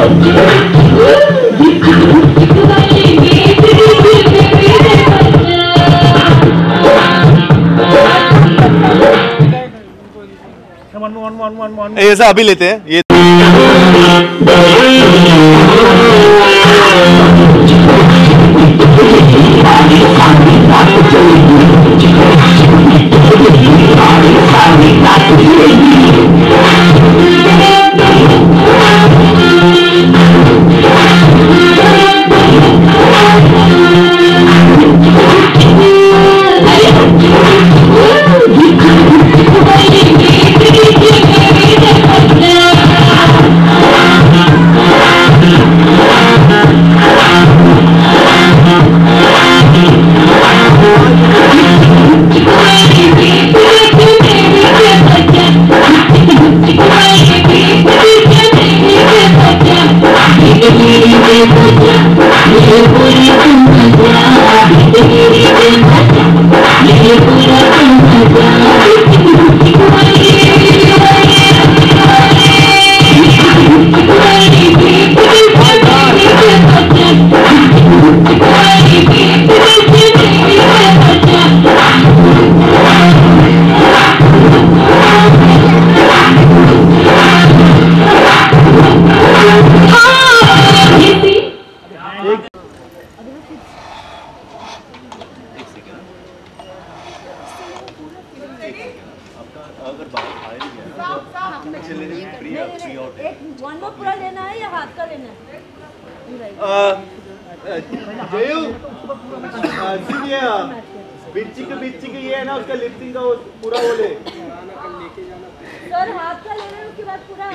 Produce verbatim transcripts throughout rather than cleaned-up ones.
ऐसा अभी लेते हैं ये पूरा लेना है या हाथ का लेना है? जयू ये बिच्ची के बिच्ची के ये है ना उसका लिपसिंग का पूरा वो ले सर, हाथ का लेना है उसके बाद पूरा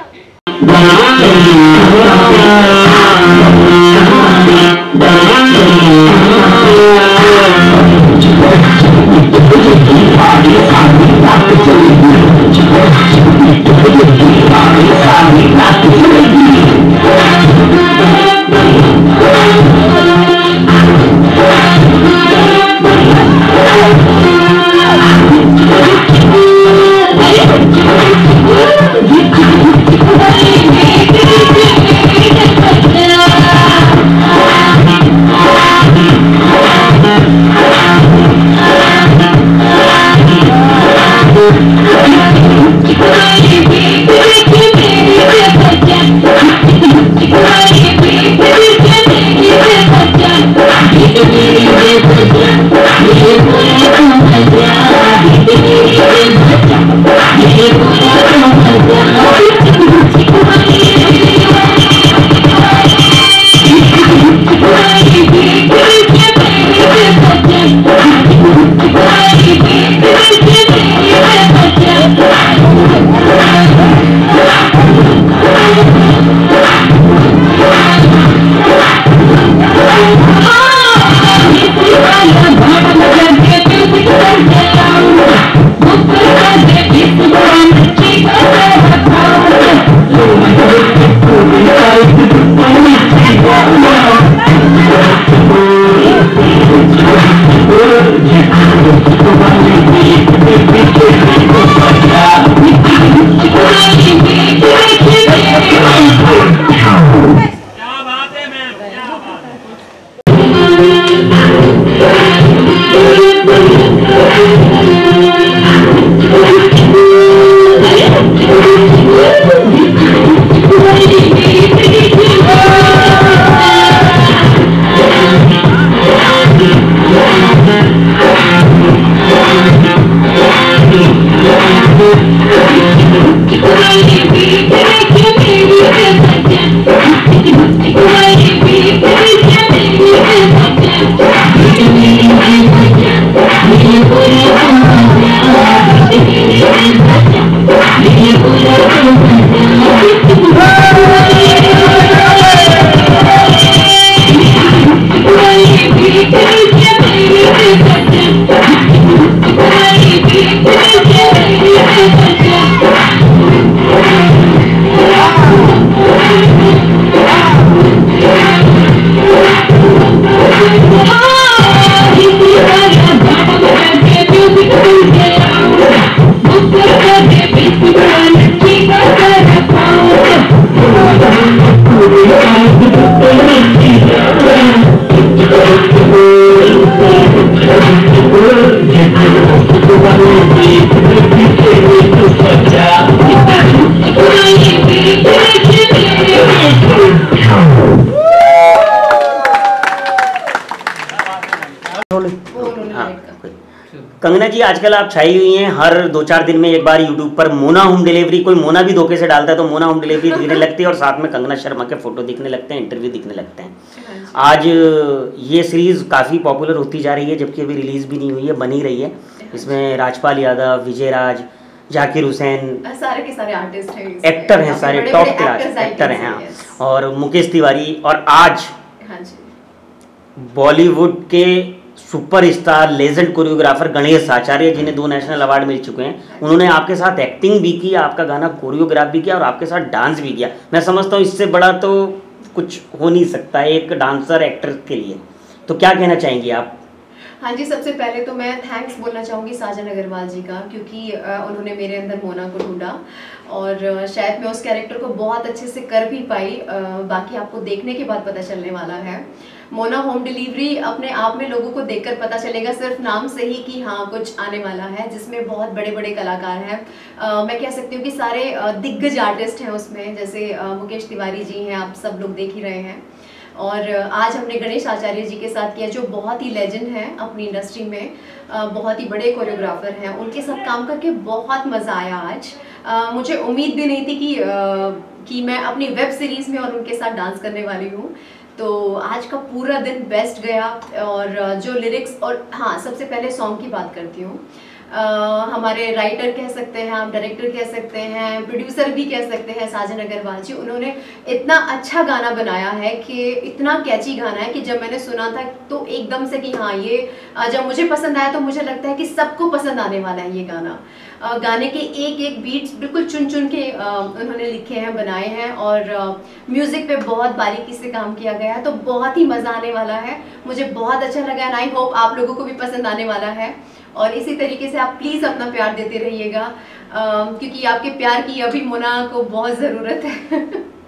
Keep कंगना जी, आजकल आप छाई हुई हैं, हर दो चार दिन में एक बार यूट्यूब पर मोना होम डिलीवरी, कोई मोना भी धोखे से डालता है तो मोना होम डिलीवरी दिखने लगती है और साथ में कंगना शर्मा के फोटो दिखने लगते हैं, इंटरव्यू दिखने लगते हैं। आज ये सीरीज़ काफ़ी पॉपुलर होती जा रही है, जबकि अभी रिलीज़ भी नहीं हुई है, बन ही रही है। इसमें राजपाल यादव, विजय राज, जाकिर हुसैन, सारे के सारे आर्टिस्ट हैं, एक्टर हैं, सारे टॉप क्लास एक्टर हैं, और मुकेश तिवारी, और आज बॉलीवुड के superstar legend choreographer Ganesh Acharya, जिन्हें दो नेशनल अवार्ड मिल चुके हैं, उन्होंने आपके साथ एक्टिंग भी की, आपका गाना कोरियोग्राफ भी किया और आपके साथ डांस भी किया। मैं समझता हूँ इससे बड़ा तो कुछ हो नहीं सकता है एक डांसर एक्टर के लिए। तो क्या कहना चाहेंगी आप? हाँ जी, सबसे पहले तो मैं थैंक्स बोलना चाहूँगी साजन अग्रवाल जी का, क्योंकि उन्होंने मेरे अंदर मोना को ढूंढा और शायद मैं उस कैरेक्टर को बहुत अच्छे से कर भी पाई। बाकी आपको देखने के बाद पता चलने वाला है। मोना होम डिलीवरी अपने आप में लोगों को देखकर पता चलेगा सिर्फ नाम से ही कि हाँ कुछ आने वाला है, जिसमें बहुत बड़े बड़े कलाकार हैं। uh, मैं कह सकती हूँ कि सारे uh, दिग्गज आर्टिस्ट हैं उसमें, जैसे uh, मुकेश तिवारी जी हैं, आप सब लोग देख ही रहे हैं। और uh, आज हमने गणेश आचार्य जी के साथ किया, जो बहुत ही लेजेंड हैं अपनी इंडस्ट्री में, uh, बहुत ही बड़े कोरियोग्राफर हैं। उनके साथ काम करके बहुत मज़ा आया आज। uh, मुझे उम्मीद भी नहीं थी कि uh, कि मैं अपनी वेब सीरीज़ में और उनके साथ डांस करने वाली हूँ। तो आज का पूरा दिन बेस्ट गया। और जो लिरिक्स, और हाँ सबसे पहले सॉन्ग की बात करती हूँ। हमारे राइटर कह सकते हैं, आप डायरेक्टर कह सकते हैं, प्रोड्यूसर भी कह सकते हैं, साजन अग्रवाल जी, उन्होंने इतना अच्छा गाना बनाया है कि इतना कैची गाना है कि जब मैंने सुना था तो एकदम से कि हाँ ये जब मुझे पसंद आया तो मुझे लगता है कि सबको पसंद आने वाला है ये गाना। गाने के एक एक बीट्स बिल्कुल चुन चुन के उन्होंने लिखे हैं, बनाए हैं, और म्यूज़िक पे बहुत बारीकी से काम किया गया है। तो बहुत ही मज़ा आने वाला है, मुझे बहुत अच्छा लगा एंड आई होप आप लोगों को भी पसंद आने वाला है। और इसी तरीके से आप प्लीज़ अपना प्यार देते रहिएगा, क्योंकि आपके प्यार की अभी मोना को बहुत ज़रूरत है।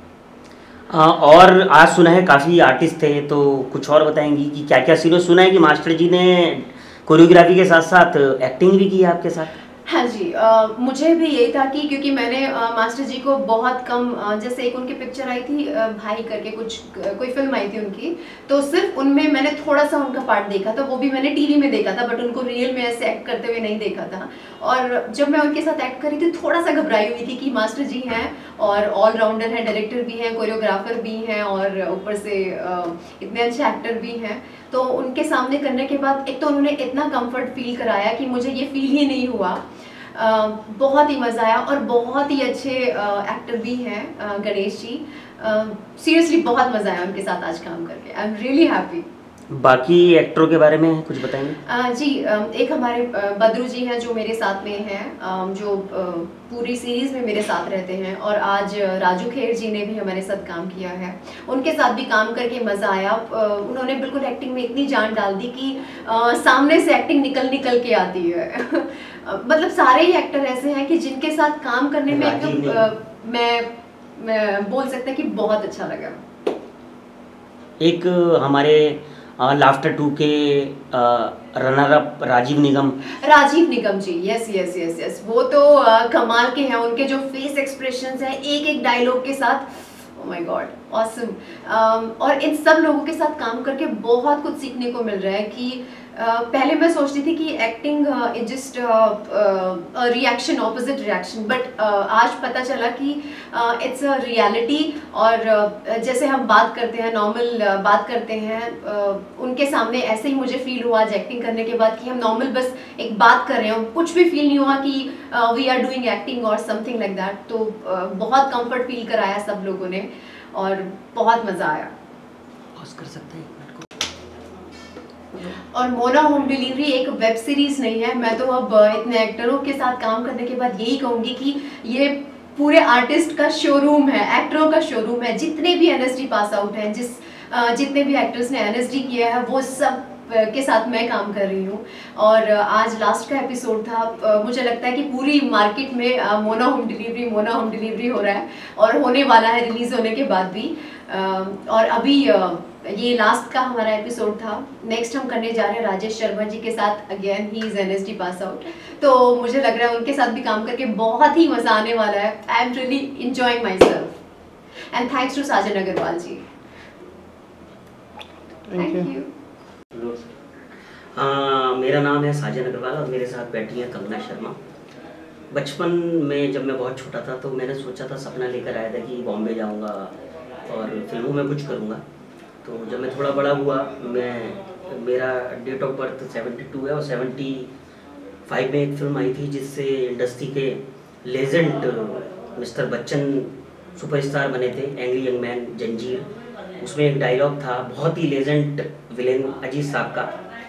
आ, और आज सुना है काफ़ी आर्टिस्ट थे, तो कुछ और बताएंगी कि क्या क्या सीनो? सुना है कि मास्टर जी ने कोरियोग्राफी के साथ साथ एक्टिंग भी की है आपके साथ। हाँ जी, आ, मुझे भी यही था कि क्योंकि मैंने आ, मास्टर जी को बहुत कम, आ, जैसे एक उनकी पिक्चर आई थी आ, भाई करके कुछ कोई फिल्म आई थी उनकी, तो सिर्फ उनमें मैंने थोड़ा सा उनका पार्ट देखा था, वो भी मैंने टीवी में देखा था, बट उनको रियल में ऐसे एक्ट करते हुए नहीं देखा था। और जब मैं उनके साथ एक्ट करी थी थोड़ा सा घबराई हुई थी कि मास्टर जी हैं और ऑलराउंडर हैं, डायरेक्टर भी हैं, कोरियोग्राफर भी हैं, और ऊपर से आ, इतने अच्छे एक्टर भी हैं। तो उनके सामने करने के बाद एक तो उन्होंने इतना कंफर्ट फील कराया कि मुझे ये फील ही नहीं हुआ। Uh, बहुत ही मज़ा आया, और बहुत ही अच्छे एक्टर uh, भी हैं uh, Ganesh ji. Seriously uh, बहुत मज़ा आया उनके साथ आज काम करके। I am really happy. बाकी एक्टरों के बारे में कुछ बताएंगे? uh, जी uh, एक हमारे uh, बद्रू जी हैं जो मेरे साथ में हैं, uh, जो uh, पूरी सीरीज़ में मेरे साथ रहते हैं, और आज uh, राजू खेर जी ने भी हमारे साथ काम किया है। उनके साथ भी काम करके मज़ा आया। uh, उन्होंने बिल्कुल एक्टिंग में इतनी जान डाल दी कि uh, सामने से एक्टिंग निकल निकल के आती है। मतलब सारे ही एक्टर ऐसे हैं कि जिनके साथ काम करने में एकदम मैं, मैं बोल सकते हैं कि बहुत अच्छा लगा। एक हमारे लाफ्टर टू के runner up Rajeev Nigam Rajeev Nigam ji, yes yes yes yes, वो तो आ, कमाल के हैं। उनके जो फेस एक्सप्रेशंस हैं एक एक डायलॉग के साथ, ओह माय गॉड, ऑसम। और इन सब लोगों के साथ काम करके बहुत कुछ सीखने को मिल रहा है कि Uh, पहले मैं सोचती थी कि acting is just reaction, opposite reaction, but आज पता चला कि इट्स अ रियलिटी। और uh, जैसे हम बात करते हैं, नॉर्मल uh, बात करते हैं, uh, उनके सामने ऐसे ही मुझे फील हुआ आज एक्टिंग करने के बाद कि हम नॉर्मल बस एक बात कर रहे हैं, कुछ भी फील नहीं हुआ कि वी आर डूइंग एक्टिंग और समथिंग लाइक दैट। तो uh, बहुत कंफर्ट फील कराया सब लोगों ने और बहुत मज़ा आया। कर सकते हैं। और मोना होम डिलीवरी एक वेब सीरीज नहीं है। मैं तो अब इतने एक्टरों के साथ काम करने के बाद यही कहूँगी कि ये पूरे आर्टिस्ट का शोरूम है, एक्टरों का शोरूम है। जितने भी एनएसडी पास आउट हैं, जिस जितने भी एक्टर्स ने एनएसडी किया है, वो सब के साथ मैं काम कर रही हूँ। और आज लास्ट का एपिसोड था। मुझे लगता है कि पूरी मार्केट में Mona home delivery Mona home delivery हो रहा है और होने वाला है रिलीज होने के बाद भी। और अभी ये लास्ट का हमारा एपिसोड था। नेक्स्ट हम करने जा रहे हैं राजेश शर्मा जी के साथ, again he is NSD pass out. तो मुझे लग रहा है उनके साथ भी काम करके बहुत ही मज़ा आने वाला है। I am really enjoying myself and thanks to Sajan Agarwal ji. Thank you. हाँ, मेरा नाम है साजन अग्रवाल और मेरे साथ बैठी हैं कंगना शर्मा। बचपन में जब मैं बहुत छोटा था तो मैंने सोचा था, सपना लेकर आया था कि बॉम्बे जाऊंगा और फिल्मों में कुछ करूंगा। तो जब मैं थोड़ा बड़ा हुआ, मैं मेरा date of birth seventy two है और सेवेंटी फाइव में एक फिल्म आई थी जिससे इंडस्ट्री के लेजेंड मिस्टर बच्चन सुपरस्टार बने थे, एंग्री यंग मैन, जंजीर। उसमें एक डायलॉग था, बहुत ही लेजेंड विलेन अजीत साहब का,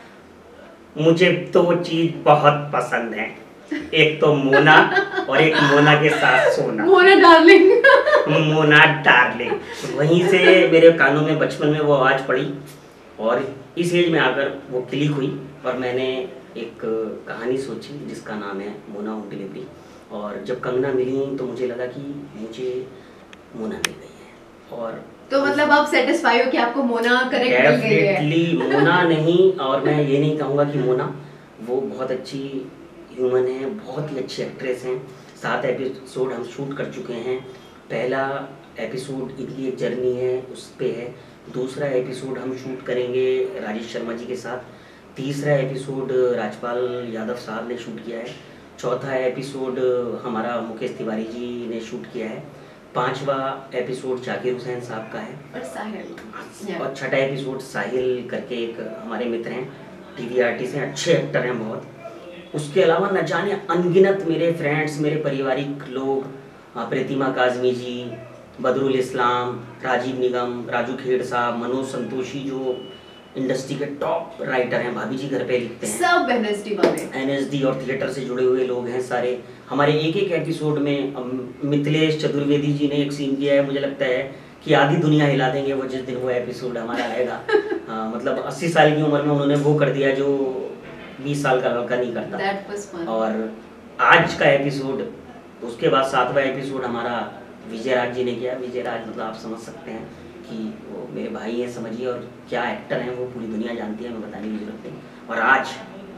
मुझे तो वो चीज़ बहुत पसंद है, एक तो मोना और एक मोना के साथ सोना। मोना डार्लिंग। मोना डार्लिंग। वहीं से मेरे कानों में बचपन में वो आवाज़ पड़ी और इस एज में आकर वो क्लिक हुई और मैंने एक कहानी सोची जिसका नाम है मोना होम डिलीवरी। और जब कंगना मिली तो मुझे लगा कि मुझे मोना मिल गई है। और तो मतलब आप सेटिस्फाई हो कि आपको मोना करेक्ट मिल गई है? डेफिनेटली मोना नहीं, और मैं ये नहीं कहूँगा कि मोना, वो बहुत अच्छी ह्यूमन है, बहुत ही अच्छी एक्ट्रेस हैं। सात एपिसोड हम शूट कर चुके हैं। पहला एपिसोड इनकी एक जर्नी है उस पे है, दूसरा एपिसोड हम शूट करेंगे राजेश शर्मा जी के साथ, तीसरा एपिसोड राजपाल यादव साहब ने शूट किया है, चौथा एपिसोड हमारा मुकेश तिवारी जी ने शूट किया है, पांचवा एपिसोड जाकिर हुसैन साहब का है और साहिल, और छठा एपिसोड साहिल करके एक हमारे मित्र हैं, टीवी आर्टिस्ट हैं, अच्छे एक्टर हैं बहुत। उसके अलावा न जाने अनगिनत मेरे फ्रेंड्स, मेरे पारिवारिक लोग, प्रतिमा काजमी जी, बदरुल इस्लाम, राजीव निगम, राजू खेड़ साहब, मनोज संतोषी जो इंडस्ट्री के टॉप राइटर हैं, भाभी जी घर पे लिखते हैं, सब एनएसडी वाले, एनएसडी और थिएटर से जुड़े हुए लोग हैं सारे। हमारे एक एक एपिसोड में मिथिलेश चतुर्वेदी जी ने एक सीन किया है, मुझे लगता है कि आधी दुनिया हिला देंगे वो जिस दिन वो एपिसोड हमारा आएगा। हाँ, मतलब अस्सी साल की उम्र में उन्होंने वो कर दिया जो बीस साल का लड़का नहीं करता। That was fun. और आज का एपिसोड, उसके बाद सातवां एपिसोड हमारा विजय राज जी ने किया। विजय राज मतलब आप समझ सकते हैं कि वो मेरे भाई हैं, समझिए, और क्या एक्टर हैं वो पूरी दुनिया जानती है, मैं बताने की जरूरत नहीं। और आज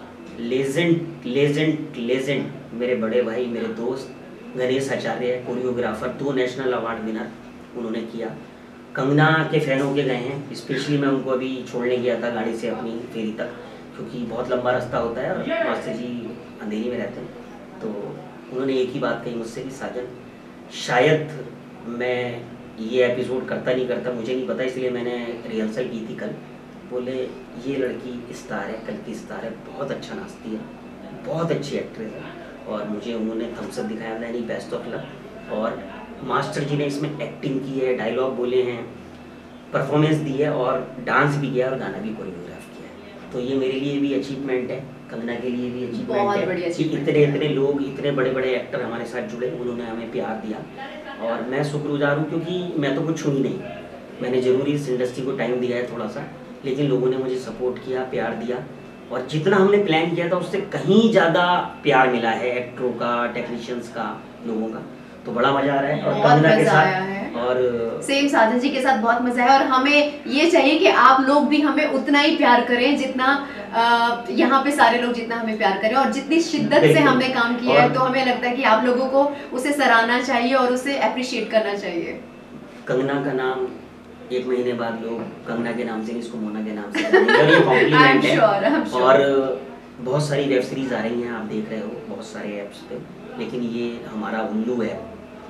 लेजेंड लेजेंड लेजेंड मेरे बड़े भाई, मेरे दोस्त गणेश आचार्य, कोरियोग्राफर, दो नेशनल अवार्ड विनर उन्होंने किया। कंगना के फैन होके गए हैं, स्पेशली मैं उनको अभी छोड़ने गया था गाड़ी से अपनी फेरी तक, क्योंकि बहुत लंबा रास्ता होता है और मास्टर जी अंधेरी में रहते हैं। तो उन्होंने एक ही बात कही मुझसे कि साजन, शायद मैं ये एपिसोड करता नहीं करता, मुझे नहीं पता, इसलिए मैंने रिहर्सल की थी कल। बोले ये लड़की स्टार है, कल की स्टार है, बहुत अच्छा नाचती है, बहुत अच्छी एक्ट्रेस है। और मुझे उन्होंने थम्स अप दिखाया, मैंने बेस्ट ऑफ लक। और मास्टर जी ने इसमें एक्टिंग की है, डायलॉग बोले हैं, परफॉर्मेंस दी है और डांस भी किया और गाना भी कोरियोग्राफ किया है। तो ये मेरे लिए भी अचीवमेंट है, कंगना के लिए भी अचीवमेंट है कि इतने इतने लोग, इतने बड़े बड़े एक्टर हमारे साथ जुड़े, उन्होंने हमें प्यार दिया और मैं शुक्रगुजार हूँ, क्योंकि मैं तो कुछ हूँ ही नहीं। मैंने ज़रूरी इस इंडस्ट्री को टाइम दिया है थोड़ा सा, लेकिन लोगों ने मुझे सपोर्ट किया, प्यार दिया, और जितना हमने प्लान किया था उससे कहीं ज़्यादा प्यार मिला है एक्टरों का, टेक्नीशियंस का, लोगों का। तो बड़ा मजा आ रहा है और कंगना के साथ, और सेम साजन जी के साथ बहुत मजा है। और हमें ये चाहिए कि आप लोग भी हमें उतना ही प्यार करें जितना यहाँ पे सारे लोग जितना हमें प्यार करें, और जितनी शिद्दत से हमने काम किया है तो हमें लगता है कि आप लोगों को उसे सराहना चाहिए और उसे अप्रिशिएट करना चाहिए। कंगना का नाम एक महीने बाद लोग कंगना के नाम से नहीं, इसको मोना के नाम से करेंगे और ये कॉम्प्लीमेंट है। sure, और बहुत सारी वेब सीरीज आ रही हैं, आप देख रहे हो बहुत सारे ऐप्स पे, लेकिन ये हमारा उल्लू है,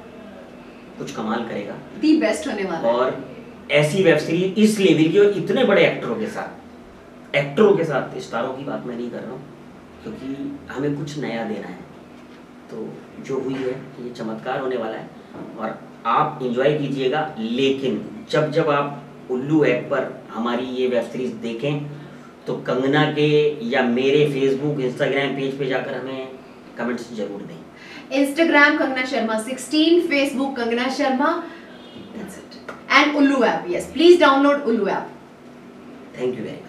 कुछ कमाल करेगा, दी बेस्ट होने वाला है। और ऐसी वेब सीरीज इस लेवल की और इतने बड़े एक्टरों के साथ, एक्टरों के साथ, स्टारों की बात मैं नहीं कर रहा हूँ, क्योंकि हमें कुछ नया देना है। तो जो हुई है ये चमत्कार होने वाला है और आप इंजॉय कीजिएगा। लेकिन जब जब आप उल्लू ऐप पर हमारी ये वेब सीरीज देखें तो कंगना के या मेरे फेसबुक, इंस्टाग्राम पेज पे जाकर हमें कमेंट्स जरूर दें। Instagram Kangana Sharma sixteen, Facebook Kangana Sharma, that's it, and Ullu app. Yes, please download Ullu app. Thank you very much.